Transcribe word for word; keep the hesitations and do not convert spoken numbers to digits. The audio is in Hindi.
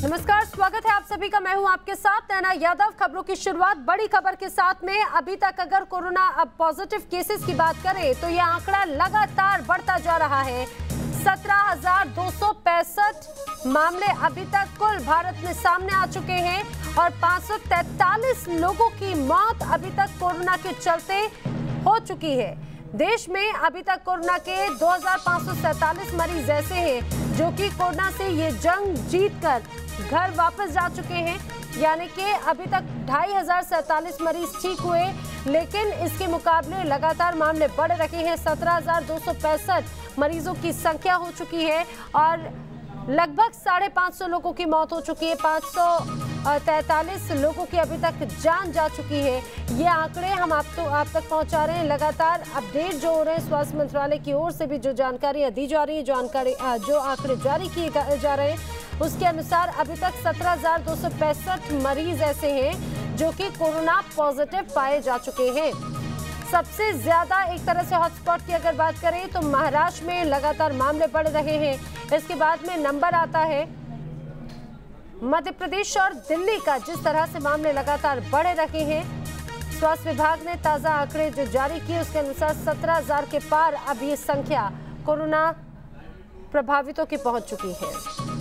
नमस्कार, स्वागत है आप सभी का। मैं हूं आपके साथ नैना यादव। खबरों की शुरुआत बड़ी खबर के साथ में। अभी तक अगर कोरोना अब पॉजिटिव केसेस की बात करें तो यह आंकड़ा लगातार बढ़ता जा रहा है। सत्रह हजार दो सौ पैंसठ मामले अभी तक कुल भारत में सामने आ चुके हैं और पाँच सौ तैंतालीस लोगों की मौत अभी तक कोरोना के चलते हो चुकी है। देश में अभी तक कोरोना के दो हजार पाँच सौ सैंतालीस मरीज ऐसे हैं जो कि कोरोना से ये जंग जीतकर घर वापस जा चुके हैं, यानी कि अभी तक ढाई हजार सैंतालीस मरीज ठीक हुए, लेकिन इसके मुकाबले लगातार मामले बढ़ रहे हैं। सत्रह हजार दो सौ पैंसठ मरीजों की संख्या हो चुकी है और लगभग साढ़े पाँच सौ लोगों की मौत हो चुकी है। पाँच सौ तैंतालीस लोगों की अभी तक जान जा चुकी है। ये आंकड़े हम आप तो आप तक पहुंचा रहे हैं। लगातार अपडेट जो हो रहे हैं स्वास्थ्य मंत्रालय की ओर से भी जो जानकारियां दी जा रही है, जानकारी जो आंकड़े जारी किए जा रहे हैं, उसके अनुसार अभी तक सत्रह हजार दो सौ पैंसठ मरीज ऐसे हैं जो कि कोरोना पॉजिटिव पाए जा चुके हैं। सबसे ज्यादा एक तरह से हॉटस्पॉट की अगर बात करें तो महाराष्ट्र में लगातार मामले बढ़ रहे हैं। इसके बाद में नंबर आता है मध्य प्रदेश और दिल्ली का, जिस तरह से मामले लगातार बढ़ रहे हैं। स्वास्थ्य विभाग ने ताजा आंकड़े जो जारी किए उसके अनुसार सत्रह हजार के पार अब ये संख्या कोरोना प्रभावितों की पहुंच चुकी है।